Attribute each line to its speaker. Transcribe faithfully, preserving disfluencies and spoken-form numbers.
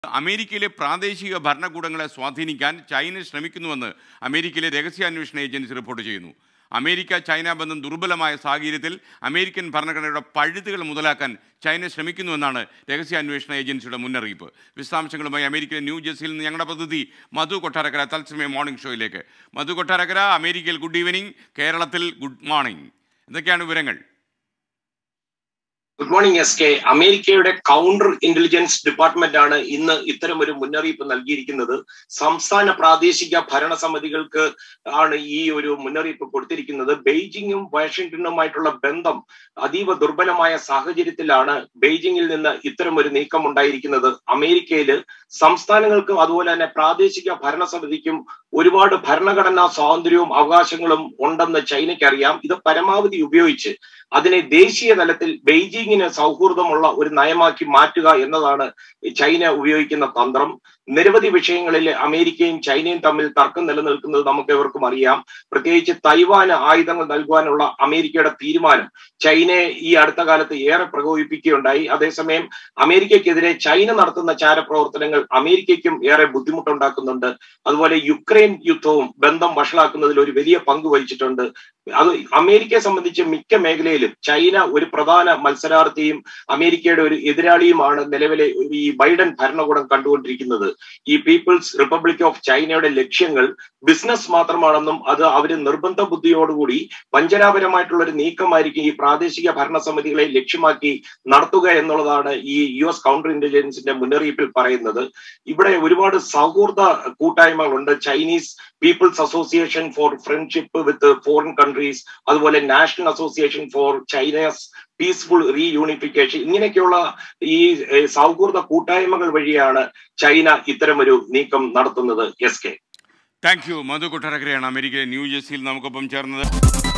Speaker 1: അമേരിക്കയിലെ പ്രാദേശിക ഭരണകൂടങ്ങളെ സ്വാധീനിക്കാൻ ചൈന ശ്രമിക്കുന്നുവെന്ന് അമേരിക്കയിലെ രഹസ്യാന്വേഷണ ഏജൻസി റിപ്പോർട്ട് ചെയ്യുന്നു. അമേരിക്ക ചൈന ബന്ധം ദുർബലമായ സാഹചര്യത്തിൽ അമേരിക്കൻ ഭരണഘടനയുടെ പഴുതുകൾ മുതലാക്കാൻ ചൈന ശ്രമിക്കുന്നുവെന്നാണ് രഹസ്യാന്വേഷണ ഏജൻസിയുടെ മുന്നറിയിപ്പ്. വിശദാംശങ്ങളുമായി അമേരിക്കയിലെ ന്യൂ ജേഴ്സിയിൽ നിന്ന് ഞങ്ങളുടെ പ്രതിനിധി മധു കൊട്ടാരക്കര തത്സമയ മോർണിംഗ് ഷോയിലേക്ക്. മധു കൊട്ടാരക്കര, അമേരിക്കയിൽ ഗുഡ് ഈവനിങ്, കേരളത്തിൽ ഗുഡ് മോർണിംഗ്. എന്തൊക്കെയാണ് വിവരങ്ങൾ?
Speaker 2: Good morning S K. അമേരിക്കയുടെ കൗണ്ടർ ഇന്റലിജൻസ് ഡിപ്പാർട്ട്മെന്റ് ആണ് ഇന്ന് ഇത്തരം ഒരു മുന്നറിയിപ്പ് നൽകിയിരിക്കുന്നത്. സംസ്ഥാന പ്രാദേശിക ഭരണസമിതികൾക്ക് ആണ് ഈ ഒരു മുന്നറിയിപ്പ് കൊടുത്തിരിക്കുന്നത്. ബെയ്ജിങ്ങും വാഷിംഗ്ടണുമായിട്ടുള്ള ബന്ധം അതീവ ദുർബലമായ സാഹചര്യത്തിലാണ് ബെയ്ജിങ്ങിൽ നിന്ന് ഇത്തരം ഒരു നീക്കം ഉണ്ടായിരിക്കുന്നത്. അമേരിക്കയില് സംസ്ഥാനങ്ങൾക്കും അതുപോലെ തന്നെ പ്രാദേശിക ഭരണസമിതിക്കും ഒരുപാട് ഭരണഘടനാ സ്വാതന്ത്ര്യവും അവകാശങ്ങളും ഉണ്ടെന്ന് ചൈനയ്ക്ക് അറിയാം. ഇത് പരമാവധി ഉപയോഗിച്ച് അതിനെ ദേശീയ തലത്തിൽ ബെയ്ജിങ്ങിന് സൗഹൃദമുള്ള ഒരു നയമാക്കി മാറ്റുക എന്നതാണ് ചൈന ഉപയോഗിക്കുന്ന തന്ത്രം. നിരവധി വിഷയങ്ങളിൽ അമേരിക്കയും ചൈനയും തമ്മിൽ തർക്കം നിലനിൽക്കുന്നത് നമുക്ക് എവർക്കും അറിയാം. പ്രത്യേകിച്ച് തൈവാന് ആയുധങ്ങൾ നൽകുവാനുള്ള അമേരിക്കയുടെ തീരുമാനം ചൈനയെ ഈ അടുത്ത കാലത്ത് ഏറെ പ്രകോപിപ്പിക്കുകയുണ്ടായി. അതേസമയം അമേരിക്കയ്ക്കെതിരെ ചൈന നടത്തുന്ന ചാരപ്രവർത്തനങ്ങൾ അമേരിക്കയ്ക്കും ഏറെ ബുദ്ധിമുട്ടുണ്ടാക്കുന്നുണ്ട്. അതുപോലെ യുക്രൈൻ യുദ്ധവും ബന്ധം വഷളാക്കുന്നതിൽ ഒരു വലിയ പങ്ക് വഹിച്ചിട്ടുണ്ട്. അത് അമേരിക്കയെ സംബന്ധിച്ച് മിക്ക മേഖലയിലും ചൈന ഒരു പ്രധാന മത്സരാർത്ഥിയും അമേരിക്കയുടെ ഒരു എതിരാളിയുമാണ് നിലവിലെ ഈ ബൈഡൻ ഭരണകൂടം കണ്ടുകൊണ്ടിരിക്കുന്നത്. ഈ പീപ്പിൾസ് റിപ്പബ്ലിക് ഓഫ് ചൈനയുടെ ലക്ഷ്യങ്ങൾ ബിസിനസ് മാത്രമാണെന്നും അത് അവര് നിർബന്ധ ബുദ്ധിയോടുകൂടി വഞ്ചനാപരമായിട്ടുള്ള ഒരു നീക്കമായിരിക്കും ഈ പ്രാദേശിക ഭരണസമിതികളെ ലക്ഷ്യമാക്കി നടത്തുക എന്നുള്ളതാണ് ഈ യു എസ് കൗണ്ടർ ഇന്റലിജൻസിന്റെ മുന്നറിയിപ്പിൽ പറയുന്നത്. ഇവിടെ ഒരുപാട് സൗഹൃദ കൂട്ടായ്മകളുണ്ട്. Chinese People's Association for Friendship with Foreign Countries, അതുപോലെ National Association for Chinese Peaceful Reunification, ഇങ്ങനെയൊക്കെയുള്ള ഈ സൗഹൃദ കൂട്ടായ്മകൾ വഴിയാണ് ചൈന ഇത്തരമൊരു നീക്കം നടത്തുന്നത്. S K.
Speaker 1: Thank you. Madhu കൊട്ടാരക്കരയാണ് അമേരിക്കയിലെ ന്യൂ ജേഴ്സിയിൽ നമുക്കൊപ്പം ചേർന്നത്.